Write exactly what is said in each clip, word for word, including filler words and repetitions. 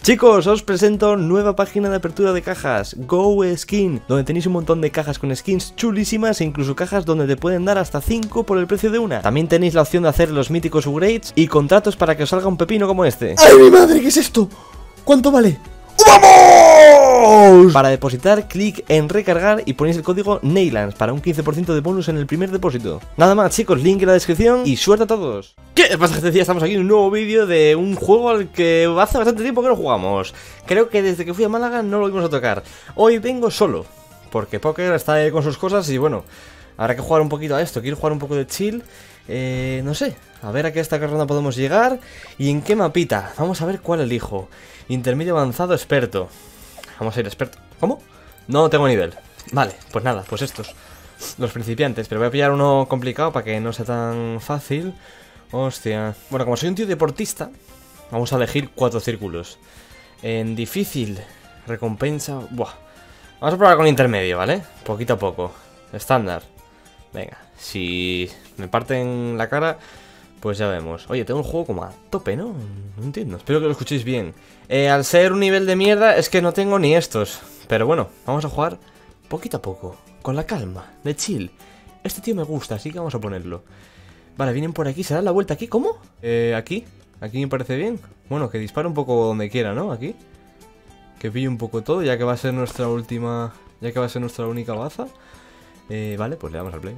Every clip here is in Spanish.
Chicos, os presento nueva página de apertura de cajas, GoSkin, donde tenéis un montón de cajas con skins chulísimas e incluso cajas donde te pueden dar hasta cinco por el precio de una. También tenéis la opción de hacer los míticos upgrades y contratos para que os salga un pepino como este. ¡Ay, mi madre! ¿Qué es esto? ¿Cuánto vale? ¡Vamos! Para depositar, clic en recargar y ponéis el código Neylands para un quince por ciento de bonus en el primer depósito. Nada más, chicos, link en la descripción y suerte a todos. ¿Qué pasa, gente? Estamos aquí en un nuevo vídeo de un juego al que hace bastante tiempo que no jugamos. Creo que desde que fui a Málaga no lo volvimos a tocar. Hoy vengo solo, porque Poker está ahí con sus cosas y bueno, habrá que jugar un poquito a esto. Quiero jugar un poco de chill. Eh, no sé, a ver a qué esta ronda podemos llegar y en qué mapita. Vamos a ver cuál elijo. Intermedio, avanzado, experto. Vamos a ir experto. ¿Cómo? No tengo nivel. Vale, pues nada, pues estos, los principiantes. Pero voy a pillar uno complicado para que no sea tan fácil. Hostia. Bueno, como soy un tío deportista, vamos a elegir cuatro círculos. En difícil, recompensa. Buah. Vamos a probar con intermedio, ¿vale? Poquito a poco. Estándar. Venga, si me parten la cara, pues ya vemos. Oye, tengo un juego como a tope, ¿no? No entiendo, espero que lo escuchéis bien. eh, Al ser un nivel de mierda es que no tengo ni estos. Pero bueno, vamos a jugar poquito a poco, con la calma, de chill. Este tío me gusta, así que vamos a ponerlo. Vale, vienen por aquí, ¿se dan la vuelta aquí? ¿Cómo? Eh, aquí, aquí me parece bien. Bueno, que dispare un poco donde quiera, ¿no? Aquí. Que pille un poco todo, ya que va a ser nuestra última... Ya que va a ser nuestra única baza. Eh, vale, pues le damos al play.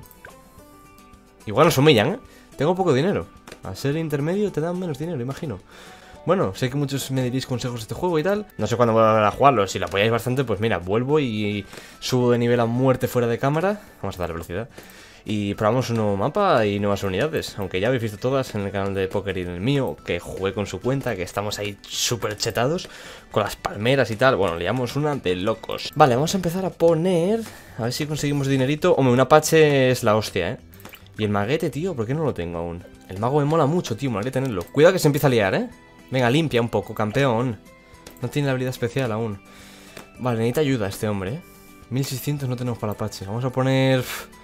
Igual nos humillan, ¿eh? Tengo poco dinero. Al ser intermedio te dan menos dinero, imagino. Bueno, sé que muchos me diréis consejos de este juego y tal. No sé cuándo voy a volver a jugarlo. Si lo apoyáis bastante, pues mira, vuelvo y subo de nivel a muerte fuera de cámara. Vamos a darle velocidad. Y probamos un nuevo mapa y nuevas unidades. Aunque ya habéis visto todas en el canal de Poker y en el mío, que jugué con su cuenta, que estamos ahí súper chetados, con las palmeras y tal. Bueno, liamos una de locos. Vale, vamos a empezar a poner... A ver si conseguimos dinerito. Hombre, un Apache es la hostia, ¿eh? Y el maguete, tío, ¿por qué no lo tengo aún? El mago me mola mucho, tío, me haré tenerlo. Cuidado que se empieza a liar, ¿eh? Venga, limpia un poco, campeón. No tiene la habilidad especial aún. Vale, necesita ayuda este hombre, ¿eh? mil seiscientos no tenemos para el Apache. Vamos a poner...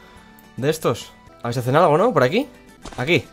de estos. A ver si hacen algo, ¿no? Por aquí. Aquí.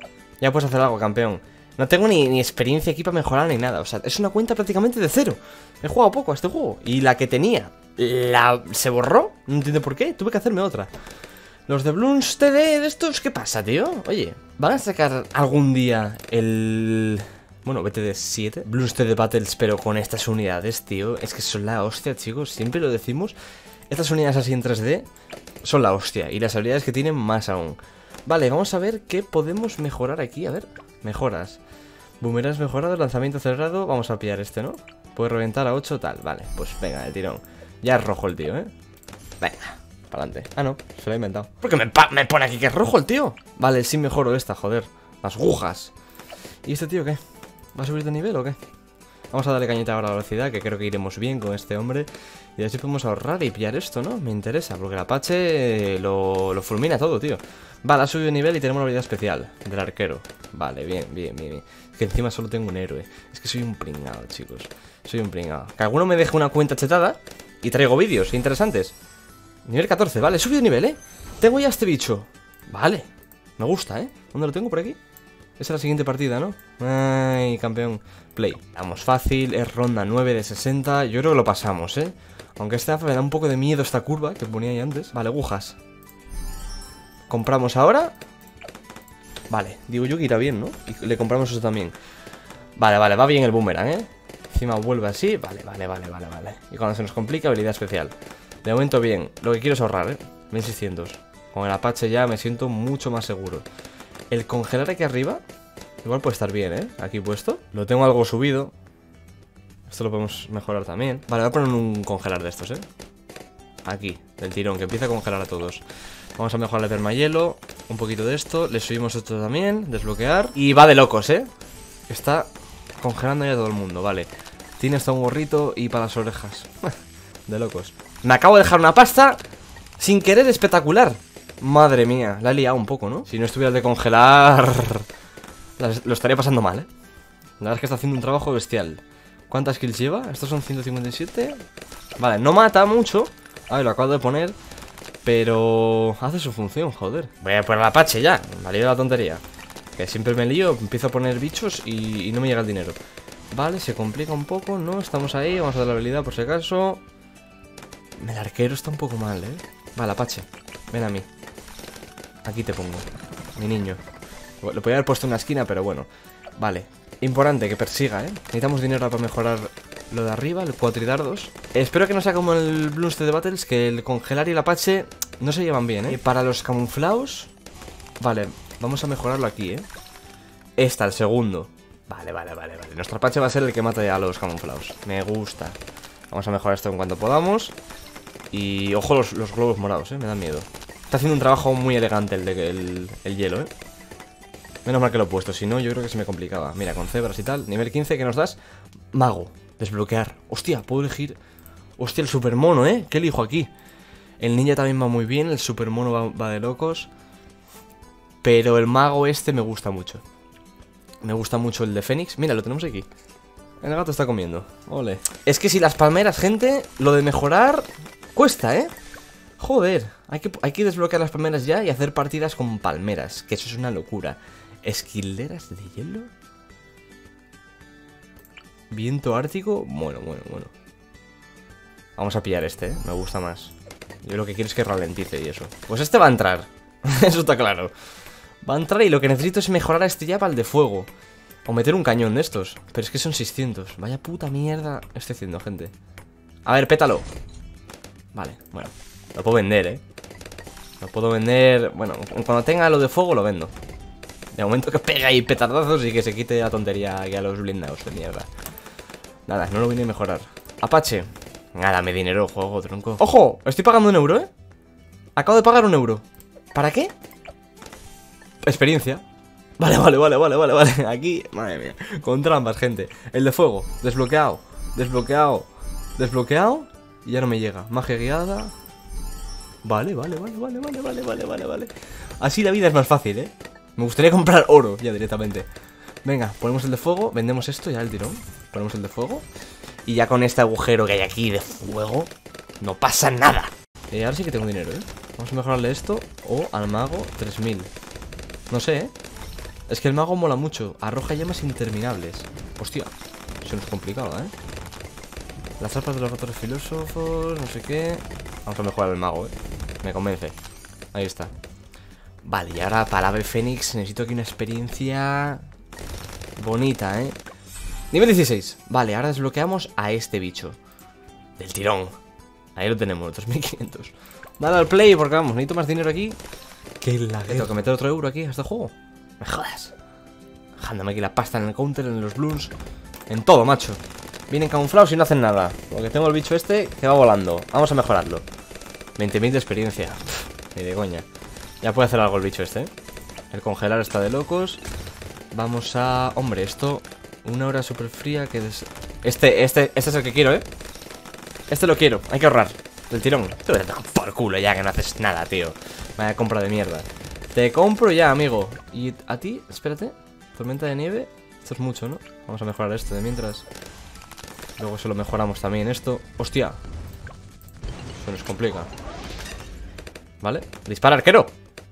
Ya puedes hacer algo, campeón. No tengo ni, ni experiencia aquí para mejorar ni nada. O sea, es una cuenta prácticamente de cero. He jugado poco a este juego. Y la que tenía, la se borró. No entiendo por qué. Tuve que hacerme otra. Los de Bloons T D de estos, ¿qué pasa, tío? Oye, ¿van a sacar algún día el... bueno, B T D siete? Bloons T D Battles, pero con estas unidades, tío. Es que son la hostia, chicos. Siempre lo decimos. Estas unidades así en tres D son la hostia. Y las habilidades que tienen más aún. Vale, vamos a ver qué podemos mejorar aquí. A ver, mejoras. Boomerangs mejorados, lanzamiento acelerado. Vamos a pillar este, ¿no? Puede reventar a ocho, tal. Vale, pues venga, de tirón. Ya es rojo el tío, ¿eh? Venga, para adelante. Ah, no, se lo he inventado. ¿Por qué me, me pone aquí que es rojo el tío? Vale, sí mejoro esta, joder. Las agujas. ¿Y este tío qué? ¿Va a subir de nivel o qué? Vamos a darle cañita ahora a la velocidad, que creo que iremos bien con este hombre. Y así podemos ahorrar y pillar esto, ¿no? Me interesa, porque el Apache lo, lo fulmina todo, tío. Vale, ha subido de nivel y tenemos la habilidad especial del arquero. Vale, bien, bien, bien, bien. Es que encima solo tengo un héroe. Es que soy un pringado, chicos. Soy un pringado. Que alguno me deje una cuenta chetada y traigo vídeos interesantes. Nivel catorce, vale, he subido de nivel, ¿eh? Tengo ya este bicho. Vale, me gusta, ¿eh? ¿Dónde lo tengo? Por aquí. Esa es la siguiente partida, ¿no? Ay, campeón. Play. Vamos, fácil, es ronda nueve de sesenta. Yo creo que lo pasamos, ¿eh? Aunque esta me da un poco de miedo esta curva que ponía ahí antes. Vale, agujas. Compramos ahora. Vale, digo yo que irá bien, ¿no? Y le compramos eso también. Vale, vale, va bien el boomerang, ¿eh? Encima vuelve así. Vale, vale, vale, vale, vale. Y cuando se nos complica, habilidad especial. De momento bien. Lo que quiero es ahorrar, ¿eh? mil seiscientos. Con el Apache ya me siento mucho más seguro. El congelar aquí arriba igual puede estar bien, ¿eh? Aquí puesto. Lo tengo algo subido. Esto lo podemos mejorar también. Vale, voy a poner un congelar de estos, ¿eh? Aquí, del tirón, que empieza a congelar a todos. Vamos a mejorar el permahielo. Un poquito de esto. Le subimos esto también. Desbloquear. Y va de locos, ¿eh? Está congelando ya todo el mundo, vale. Tiene hasta un gorrito y para las orejas. De locos. Me acabo de dejar una pasta sin querer espectacular. Madre mía, la he liado un poco, ¿no? Si no estuviera de congelar, lo estaría pasando mal, ¿eh? La verdad es que está haciendo un trabajo bestial. ¿Cuántas kills lleva? Estos son ciento cincuenta y siete. Vale, no mata mucho. A ver, lo acabo de poner, pero hace su función, joder. Voy a poner el Apache ya, me ha liado la tontería. Que siempre me lío, empiezo a poner bichos y, y no me llega el dinero. Vale, se complica un poco, ¿no? Estamos ahí, vamos a dar la habilidad por si acaso. El arquero está un poco mal, ¿eh? Vale, Apache, ven a mí. Aquí te pongo, mi niño. Lo podría haber puesto en una esquina, pero bueno. Vale, importante que persiga, ¿eh? Necesitamos dinero para mejorar lo de arriba, el cuatridardos. Espero que no sea como el Bloons de Battles, que el congelar y el Apache no se llevan bien, ¿eh? Y para los camuflados, vale, vamos a mejorarlo aquí, ¿eh? Esta, el segundo. Vale, vale, vale, vale. Nuestro Apache va a ser el que mate a los camuflados. Me gusta. Vamos a mejorar esto en cuanto podamos. Y ojo los, los globos morados, ¿eh? Me dan miedo. Está haciendo un trabajo muy elegante el, de, el, el hielo, ¿eh? Menos mal que lo he puesto, si no yo creo que se me complicaba. Mira, con cebras y tal. Nivel quince, ¿qué nos das? Mago. Desbloquear. Hostia, puedo elegir... Hostia, el supermono, ¿eh? ¿Qué elijo aquí? El ninja también va muy bien. El supermono va, va de locos. Pero el mago este me gusta mucho. Me gusta mucho el de Fénix. Mira, lo tenemos aquí. El gato está comiendo. Ole. Es que si las palmeras, gente, lo de mejorar cuesta, ¿eh? Joder. Hay que, hay que desbloquear las palmeras ya y hacer partidas con palmeras. Que eso es una locura. Esquileras de hielo. Viento ártico. Bueno, bueno, bueno. Vamos a pillar este, ¿eh? Me gusta más. Yo lo que quiero es que ralentice y eso. Pues este va a entrar. Eso está claro. Va a entrar y lo que necesito es mejorar a este ya para el de fuego. O meter un cañón de estos. Pero es que son seiscientos. Vaya puta mierda estoy haciendo, gente. A ver, pétalo. Vale, bueno. Lo puedo vender, ¿eh? Lo puedo vender... Bueno, cuando tenga lo de fuego lo vendo. De momento que pega ahí petardazos y que se quite la tontería que a los blindados de mierda. Nada, no lo vine a mejorar. Apache. Nada, dame dinero, juego, tronco. ¡Ojo! Estoy pagando un euro, ¿eh? Acabo de pagar un euro. ¿Para qué? Experiencia. Vale, vale, vale, vale, vale, vale. Aquí, madre mía. Con trampas, gente. El de fuego. Desbloqueado. Desbloqueado. Desbloqueado. Y ya no me llega. Magia guiada. Vale, vale, vale, vale, vale, vale, vale, vale, vale. Así la vida es más fácil, ¿eh? Me gustaría comprar oro ya directamente. Venga, ponemos el de fuego. Vendemos esto ya el tirón. Ponemos el de fuego. Y ya con este agujero que hay aquí de fuego no pasa nada. Eh, ahora sí que tengo dinero, ¿eh? Vamos a mejorarle esto. O al mago tres mil. No sé, ¿eh? Es que el mago mola mucho. Arroja llamas interminables. Hostia, eso no es complicado, ¿eh? Las arpas de los ratones filósofos, no sé qué. Vamos a mejorar el mago, ¿eh? Me convence. Ahí está. Vale, y ahora para ave fénix necesito aquí una experiencia bonita, ¿eh? Nivel dieciséis. Vale, ahora desbloqueamos a este bicho. Del tirón. Ahí lo tenemos, dos mil quinientos. Dale al play porque vamos, necesito más dinero aquí. Que la que tengo que meter otro euro aquí a este juego. Me jodas. Dejándome aquí la pasta en el counter, en los bloons. En todo, macho. Vienen camuflados y no hacen nada. Porque tengo el bicho este que va volando. Vamos a mejorarlo. veinte mil de experiencia. Pff, ni de coña. Ya puede hacer algo el bicho este, ¿eh? El congelar está de locos. Vamos a... Hombre, esto... Una hora súper fría que... Des... Este, este, este es el que quiero, ¿eh? Este lo quiero, hay que ahorrar. Del tirón. Tú te das por culo ya que no haces nada, tío. Vaya compra de mierda. Te compro ya, amigo. Y a ti, espérate. Tormenta de nieve. Esto es mucho, ¿no? Vamos a mejorar esto de mientras. Luego se lo mejoramos también esto. ¡Hostia! Se nos complica. ¿Vale? ¡Dispara, arquero!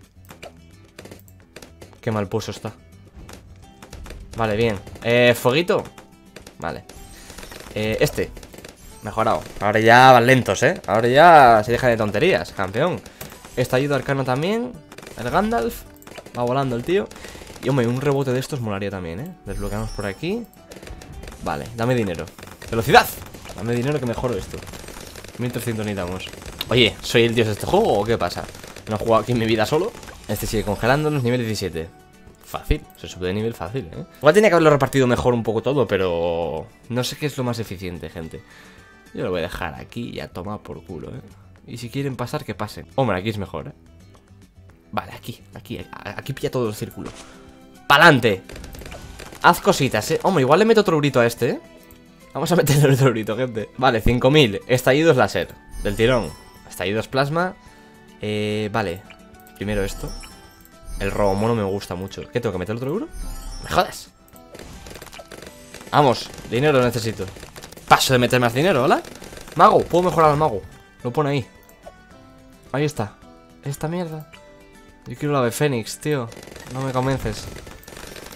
Qué mal puesto está. Vale, bien. Eh, fueguito. Vale. Eh, este. Mejorado. Ahora ya van lentos, ¿eh? Ahora ya se deja de tonterías, campeón. Esta ayuda arcano también. El Gandalf. Va volando el tío. Y hombre, un rebote de estos molaría también, ¿eh? Desbloqueamos por aquí. Vale, dame dinero. ¡Velocidad! Dame dinero que mejoro esto. mil trescientos necesitamos. Oye, ¿soy el dios de este juego o qué pasa? ¿No he jugado aquí en mi vida solo? Este sigue congelándonos, nivel diecisiete. Fácil, se sube de nivel fácil, ¿eh? Igual tenía que haberlo repartido mejor un poco todo, pero... No sé qué es lo más eficiente, gente. Yo lo voy a dejar aquí y a tomar por culo, ¿eh? Y si quieren pasar, que pasen. Hombre, aquí es mejor, ¿eh? Vale, aquí, aquí, aquí pilla todo el círculo. ¡Pa'lante! Haz cositas, ¿eh? Hombre, igual le meto otro eurito a este, ¿eh? Vamos a meterle otro eurito, gente. Vale, cinco mil. Estallidos láser. Del tirón. Estallidos plasma. Eh, vale. Primero esto. El robomono me gusta mucho. ¿Qué, tengo que meter otro euro? ¡Me jodas! Vamos, dinero necesito. Paso de meter más dinero, ¿hola? Mago, puedo mejorar al mago. Lo pone ahí. Ahí está. Esta mierda. Yo quiero la de Fénix, tío. No me convences.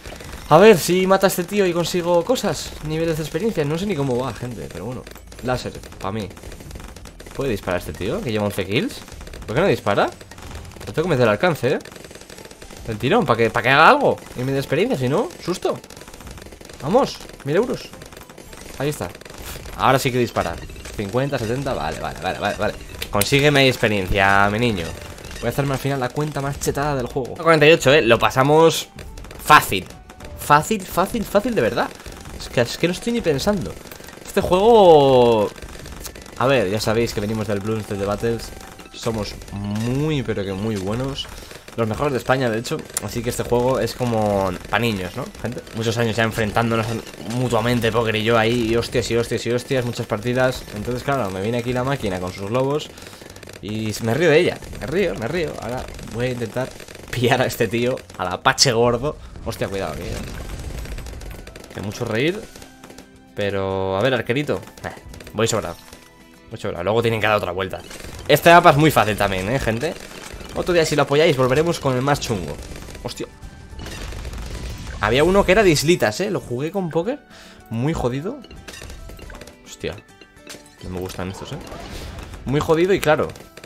A ver si mata a este tío y consigo cosas. Niveles de experiencia. No sé ni cómo va, gente, pero bueno. Láser, para mí. ¿Puede disparar este tío? Que lleva once kills. ¿Por qué no dispara? Lo tengo que meter al alcance, ¿eh? El tirón, para que, para que haga algo. Y me dé experiencia, si no, susto. Vamos, mil euros. Ahí está. Ahora sí que dispara. cincuenta, setenta, vale, vale, vale, vale, vale. Consígueme experiencia, mi niño. Voy a hacerme al final la cuenta más chetada del juego. cuarenta y ocho, eh, lo pasamos fácil. Fácil, fácil, fácil de verdad. Es que, es que no estoy ni pensando. Este juego... A ver, ya sabéis que venimos del Bloons de The Battles. Somos muy, pero que muy buenos. Los mejores de España, de hecho. Así que este juego es como para niños, ¿no, gente? Muchos años ya enfrentándonos mutuamente, Poker y yo ahí, y hostias, y hostias, y hostias, muchas partidas. Entonces, claro, me viene aquí la máquina con sus globos y me río de ella. Me río, me río. Ahora voy a intentar pillar a este tío, al Apache gordo. Hostia, cuidado, que, que mucho reír. Pero, a ver, arquerito. Eh, voy sobrado. Voy sobrado. Luego tienen que dar otra vuelta. Este mapa es muy fácil también, ¿eh, gente? Otro día, si lo apoyáis, volveremos con el más chungo. Hostia. Había uno que era de islitas, ¿eh? Lo jugué con Poker. Muy jodido. Hostia. No me gustan estos, ¿eh? Muy jodido y claro.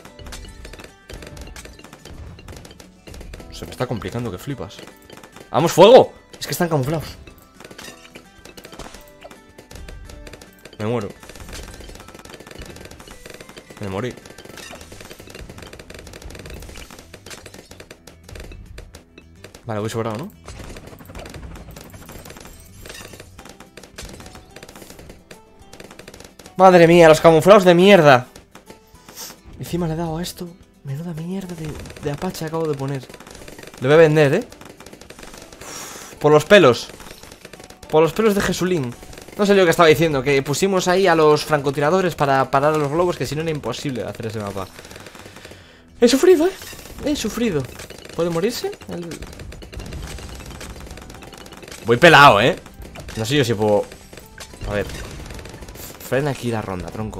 Se me está complicando que flipas. ¡Vamos, fuego! Es que están camuflados. Me muero. Me morí. Vale, voy sobrado, ¿no? Madre mía, los camuflados de mierda. Encima le he dado a esto. Menuda mierda de, de Apache acabo de poner. Lo voy a vender, ¿eh? Uf, por los pelos. Por los pelos de Jesulín. No sé lo que estaba diciendo. Que pusimos ahí a los francotiradores para parar a los globos. Que si no era imposible hacer ese mapa. He sufrido, ¿eh? He sufrido. ¿Puede morirse? El... Voy pelado, ¿eh? No sé yo si puedo... A ver. Frena aquí la ronda, tronco.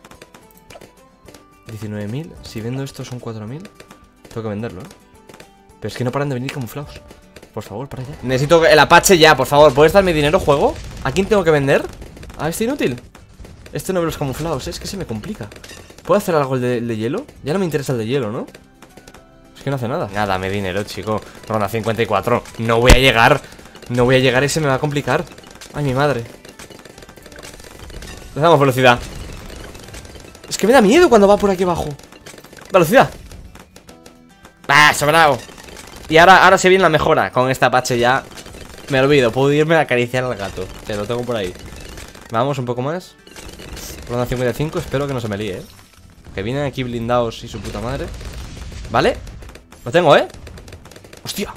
diecinueve mil. Si vendo esto son cuatro mil. Tengo que venderlo, ¿eh? Pero es que no paran de venir camuflados. Por favor, para allá. Necesito el Apache ya, por favor. ¿Puedes darme dinero, juego? ¿A quién tengo que vender? ¿A este inútil? Este no ve los camuflados, ¿eh? Es que se me complica. ¿Puedo hacer algo el de, el de hielo? Ya no me interesa el de hielo, ¿no? Es que no hace nada. Nada, dame dinero, chico. Ronda cincuenta y cuatro. No voy a llegar... No voy a llegar y se me va a complicar. Ay, mi madre. Le damos velocidad. Es que me da miedo cuando va por aquí abajo. Velocidad. Ah, sobrado. Y ahora, ahora se viene la mejora. Con esta Apache ya me olvido. Puedo irme a acariciar al gato. Te lo tengo por ahí. Vamos un poco más. Ronda cincuenta y cinco. Espero que no se me líe, ¿eh? Que vienen aquí blindados y su puta madre. ¿Vale? Lo tengo, ¿eh? Hostia.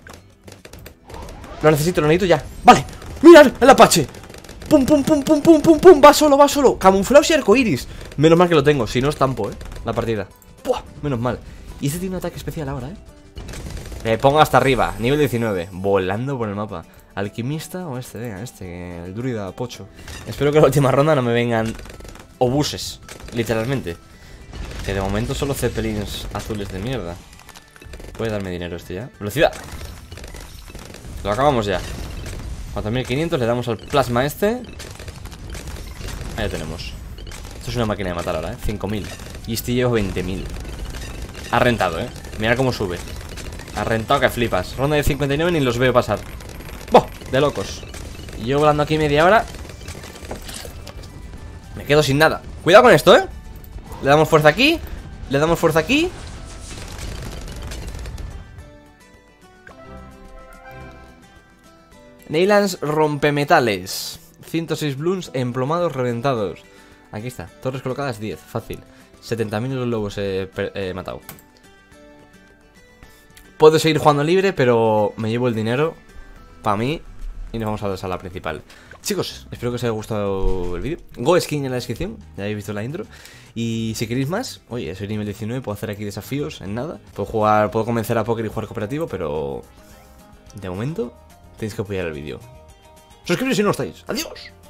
Lo necesito, lo necesito ya. Vale, mirad el Apache. Pum, pum, pum, pum, pum, pum, pum. Va solo, va solo. Camuflados y arcoiris. Menos mal que lo tengo, si no estampo, eh la partida. Puah, menos mal. Y este tiene un ataque especial ahora, eh Le pongo hasta arriba, nivel diecinueve. Volando por el mapa. ¿Alquimista o este? Venga, este, el druida pocho. Espero que la última ronda no me vengan obuses, literalmente. Que de momento solo zeppelins azules de mierda. Puede darme dinero este ya. Velocidad. Lo acabamos ya. cuatro mil quinientos, le damos al plasma este. Ahí lo tenemos. Esto es una máquina de matar ahora, ¿eh? cinco mil. Y este llevo veinte mil. Ha rentado, ¿eh? Mira cómo sube. Ha rentado que flipas. Ronda de cincuenta y nueve ni los veo pasar. ¡Boh! De locos. Y yo volando aquí media hora. Me quedo sin nada. Cuidado con esto, ¿eh? Le damos fuerza aquí. Le damos fuerza aquí. Neylands rompemetales. ciento seis Bloons emplomados reventados. Aquí está, torres colocadas diez, fácil. setenta mil globos he eh, matado. Puedo seguir jugando libre, pero me llevo el dinero para mí y nos vamos a la sala principal. Chicos, espero que os haya gustado el vídeo. Go Skin en la descripción, ya habéis visto la intro. Y si queréis más, oye, soy nivel diecinueve, puedo hacer aquí desafíos en nada. Puedo jugar, puedo convencer a Poker y jugar cooperativo, pero de momento tenéis que apoyar el vídeo. Suscribiros si no estáis. ¡Adiós!